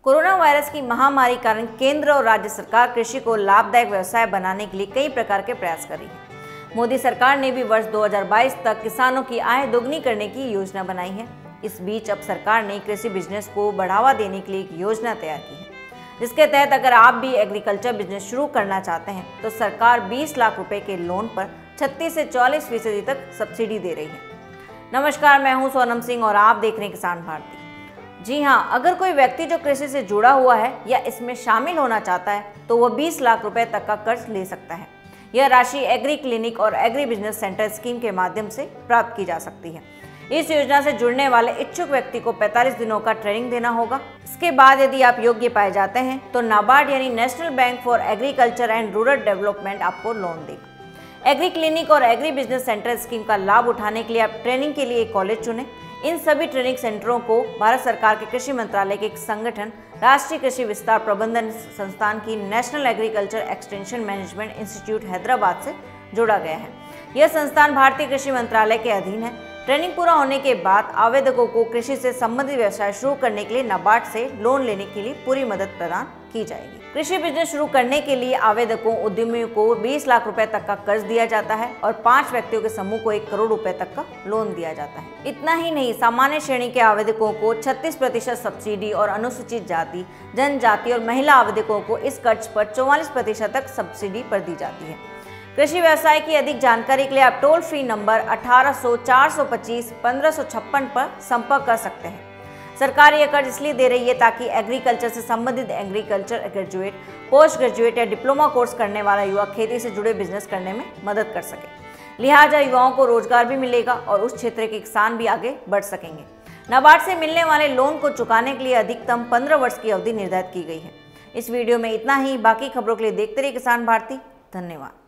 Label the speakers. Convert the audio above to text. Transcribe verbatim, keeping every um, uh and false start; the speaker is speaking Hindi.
Speaker 1: कोरोना वायरस की महामारी कारण केंद्र और राज्य सरकार कृषि को लाभदायक व्यवसाय बनाने के लिए कई प्रकार के प्रयास कर रही है। मोदी सरकार ने भी वर्ष दो हज़ार बाईस तक किसानों की आय दोगुनी करने की योजना बनाई है। इस बीच अब सरकार ने कृषि बिजनेस को बढ़ावा देने के लिए एक योजना तैयार की है, जिसके तहत अगर आप भी एग्रीकल्चर बिजनेस शुरू करना चाहते हैं तो सरकार बीस लाख रुपए के लोन पर छत्तीस से चालीस फीसदी तक सब्सिडी दे रही है। नमस्कार, मैं हूं सोनम सिंह और आप देख रहे हैं किसान भारती। जी हाँ, अगर कोई व्यक्ति जो कृषि से जुड़ा हुआ है या इसमें शामिल होना चाहता है तो वह बीस लाख रुपए तक का कर्ज ले सकता है। यह राशि एग्री क्लिनिक और एग्री बिजनेस सेंटर स्कीम के माध्यम से प्राप्त की जा सकती है। इस योजना से जुड़ने वाले इच्छुक व्यक्ति को पैंतालीस दिनों का ट्रेनिंग देना होगा। इसके बाद यदि आप योग्य पाए जाते हैं तो नाबार्ड यानी national bank for agriculture and rural development आपको लोन देगा। एग्री क्लिनिक और एग्री बिजनेस सेंटर स्कीम का लाभ उठाने के लिए आप ट्रेनिंग के लिए एक कॉलेज चुनें। इन सभी ट्रेनिंग सेंटरों को भारत सरकार के कृषि मंत्रालय के एक संगठन राष्ट्रीय कृषि विस्तार प्रबंधन संस्थान की national agriculture extension management institute Hyderabad से जोड़ा गया है। यह संस्थान भारतीय कृषि मंत्रालय के अधीन है। ट्रेनिंग पूरा होने के बाद आवेदकों को कृषि से संबंधित व्यवसाय शुरू करने के लिए नाबार्ड से लोन लेने के लिए पूरी मदद प्रदान की जाएगी। कृषि बिजनेस शुरू करने के लिए आवेदकों उद्यमियों को बीस लाख रुपए तक का कर्ज दिया जाता है और पांच व्यक्तियों के समूह को एक करोड़ रुपए तक का लोन दिया जाता है। इतना ही नहीं, सामान्य श्रेणी के आवेदकों को छत्तीस प्रतिशत सब्सिडी और अनुसूचित जाति, जनजाति और महिला आवेदकों को इस कर्ज पर चौवालीस प्रतिशत तक सब्सिडी पर दी जाती है। कृषि व्यवसाय की अधिक जानकारी के लिए आप टोल फ्री नंबर अठारह सौ चार सौ पच्चीस पंद्रह सौ छप्पन पर संपर्क कर सकते हैं। सरकार यह कर्ज इसलिए दे रही है ताकि एग्रीकल्चर से संबंधित एग्रीकल्चर ग्रेजुएट, पोस्ट ग्रेजुएट या डिप्लोमा कोर्स करने वाला युवा खेती से जुड़े बिजनेस करने में मदद कर सके। लिहाजा युवाओं को रोजगार भी मिलेगा और उस क्षेत्र के किसान भी आगे बढ़ सकेंगे। नाबार्ड से मिलने वाले लोन को चुकाने के लिए अधिकतम पंद्रह वर्ष की अवधि निर्धारित की गई है। इस वीडियो में इतना ही। बाकी खबरों के लिए देखते रहिए किसान भारती। धन्यवाद।